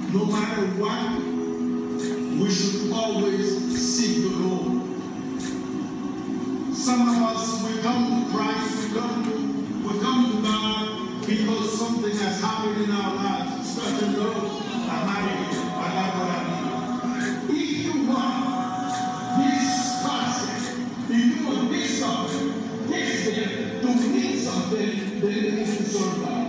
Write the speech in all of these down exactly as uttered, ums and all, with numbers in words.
no matter what, we should always seek the Lord. Some of us, we come to Christ, we come to, we come to God because something has happened in our lives. Such a Lord, I'm married, I got what I need. If you want this person, if you want this something, this thing to mean something, then you need to serve God.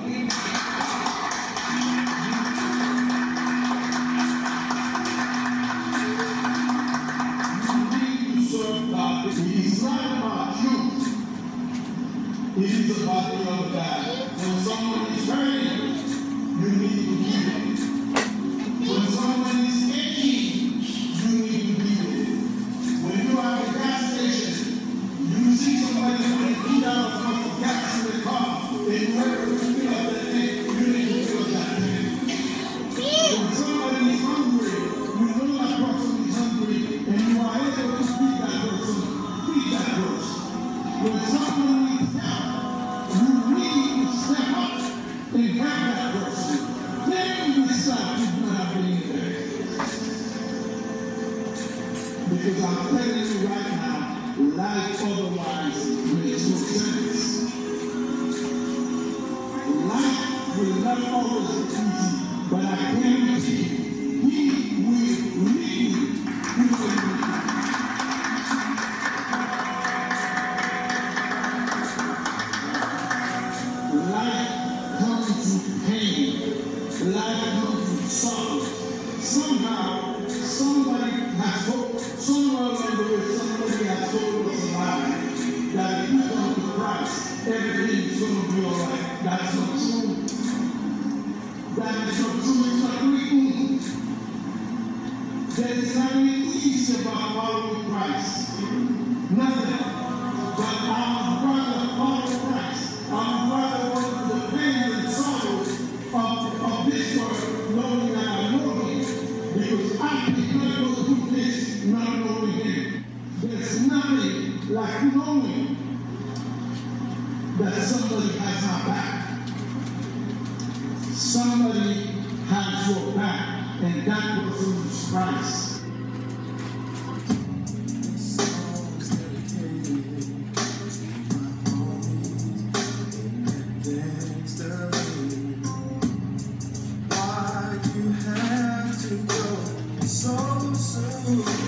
It's not about you. It is about the other guy. When someone is hurting, you need to give it. When someone is aching, you need to give it. When you are at a gas station, you see somebody putting two dollars worth of gas in the car, and you have to fill up that thing, you need to fill that thing. When somebody is hungry, you know that person is hungry, and you are able to feed that person. When someone needs help, you need to step up and help that person. Then you decide to do not being there. Because I'm telling you right now, life otherwise makes no sense. Life will not always be easy, but I guarantee you, He will lead you. He will lead you. Life comes to pain. Life comes to sorrow. Somehow, somebody has hope. Somewhere along the way, somebody has told us a lie. That if you come to Christ, everything is going to be all right. That's not true. That is not true. It's not written. There is nothing easy about following Christ. Nothing. But I'm rather follow Christ. I'm rather want the pain and sorrow of, of this world, knowing that I know Him. Because I cannot go through this not knowing Him. There's nothing like knowing that somebody has my back. Somebody has your back, and that person is Christ. Why you have to go so soon?